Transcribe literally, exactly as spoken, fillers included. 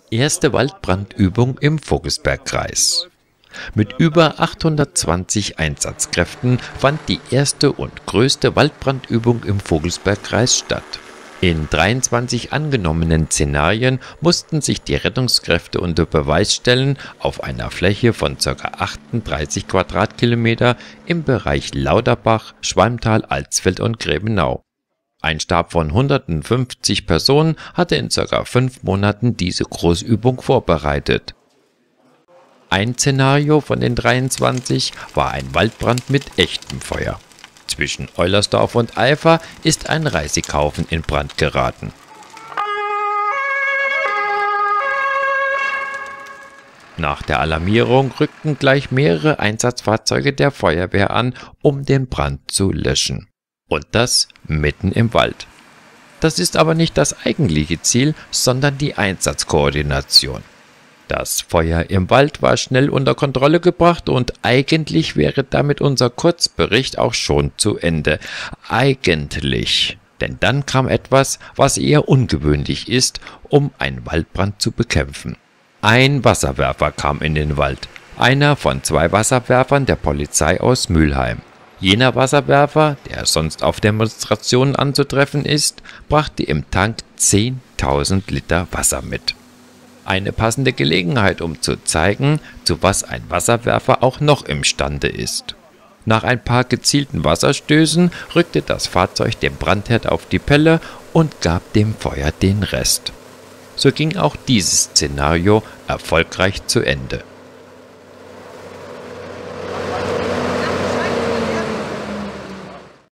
Erste Waldbrandübung im Vogelsbergkreis. Mit über achthundertzwanzig Einsatzkräften fand die erste und größte Waldbrandübung im Vogelsbergkreis statt. In dreiundzwanzig angenommenen Szenarien mussten sich die Rettungskräfte unter Beweis stellen, auf einer Fläche von ca. achtunddreißig Quadratkilometer im Bereich Lauterbach, Schwalmtal, Alsfeld und Grebenau. Ein Stab von hundertfünfzig Personen hatte in ca. fünf Monaten diese Großübung vorbereitet. Ein Szenario von den dreiundzwanzig war ein Waldbrand mit echtem Feuer. Zwischen Eulersdorf und Eifer ist ein Reisighaufen in Brand geraten. Nach der Alarmierung rückten gleich mehrere Einsatzfahrzeuge der Feuerwehr an, um den Brand zu löschen. Und das mitten im Wald. Das ist aber nicht das eigentliche Ziel, sondern die Einsatzkoordination. Das Feuer im Wald war schnell unter Kontrolle gebracht und eigentlich wäre damit unser Kurzbericht auch schon zu Ende. Eigentlich. Denn dann kam etwas, was eher ungewöhnlich ist, um einen Waldbrand zu bekämpfen. Ein Wasserwerfer kam in den Wald. Einer von zwei Wasserwerfern der Polizei aus Mülheim. Jener Wasserwerfer, der sonst auf Demonstrationen anzutreffen ist, brachte im Tank zehntausend Liter Wasser mit. Eine passende Gelegenheit, um zu zeigen, zu was ein Wasserwerfer auch noch imstande ist. Nach ein paar gezielten Wasserstößen rückte das Fahrzeug dem Brandherd auf die Pelle und gab dem Feuer den Rest. So ging auch dieses Szenario erfolgreich zu Ende.